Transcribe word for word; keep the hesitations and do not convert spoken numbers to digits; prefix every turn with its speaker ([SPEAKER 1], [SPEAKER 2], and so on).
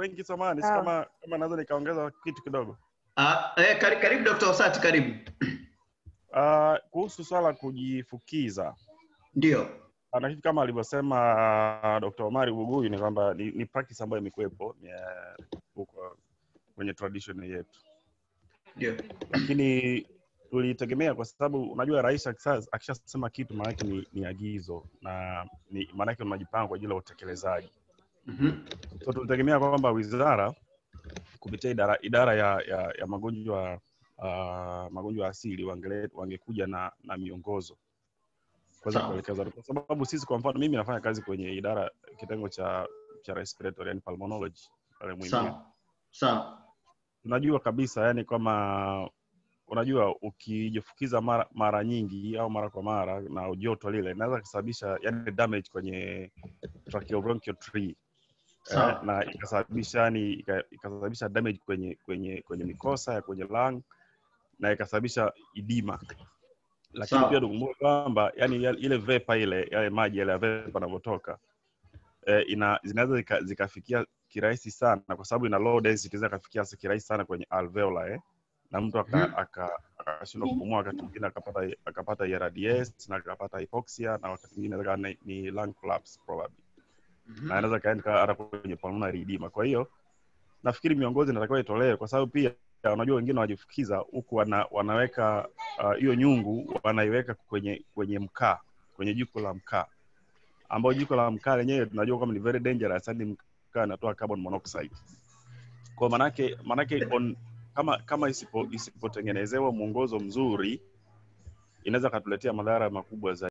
[SPEAKER 1] Frank samani, kama kama naweza nikaongeza kitu kidogo.
[SPEAKER 2] Ah, eh karibu karibu Doctor Osati, karibu.
[SPEAKER 1] Ah, uh, kuhusu swala kujifukiza.
[SPEAKER 2] Ndio.
[SPEAKER 1] Ana kitu kama alivyosema uh, Doctor Omari Buguyu ni kwamba ni, ni practice ambayo imekuepo huko kwenye tradition yetu.
[SPEAKER 2] Ndio.
[SPEAKER 1] Lakini tulitegemea kwa sababu unajua rais akishasema kitu maana yake ni, ni agizo na ni maana yake unajipanga kwa ajili ya utekelezaji.
[SPEAKER 2] Mhm. Mm
[SPEAKER 1] so tulitegemea kwamba wizara kupitia idara idara ya ya, ya magonjwa uh, magonjwa asili wange, wangekuja na na miongozo kwa kuelekeza, kwa sababu sisi kwa mfano mimi nafanya kazi kwenye idara kitengo cha cha respiratory and pulmonology pale Muhimbili.
[SPEAKER 2] Sawa. Sawa.
[SPEAKER 1] Unajua kabisa yani kama unajua ukijifukiza mara, mara nyingi au mara kwa mara na joto lile inaweza kusababisha yani damage kwenye tracheobronchial tree. Eh, na ikasababisha yani ikasababisha damage kwenye kwenye kwenye mikosa ya kwenye lung na ikasababisha edema. Lakini Sao. Pia tukumbuke kwamba yani ile vapor ile yale maji yale vapor yanavyotoka eh, ina zinaweza zikafikia kirahisi sana kwa sababu ina low density, zinaweza kufikia kirahisi sana kwenye alveoli eh, na mtu akashindwa aka, aka kupumua, wakati mwingine akapata akapata A R D S na akapata hypoxia na wakati mwingine ni, ni lung collapse probably. Mm-hmm. Na anaweza kaenda hata kwenye pulmonary edema. Kwa hiyo nafikiri miongozo inatakiwa itolewe kwa sababu pia unajua wengine wajifukiza huku wana, wanaweka hiyo uh, nyungu wanaiweka kwenye kwenye mkaa, kwenye jiko la mkaa. Ambao jiko la mkaa lenyewe tunajua kama ni very dangerous, hadi mkaa inatoa carbon monoxide. Kwa manake manake on, kama kama isipo isipotengenezewa mwongozo mzuri inaweza katuletea madhara makubwa zaidi.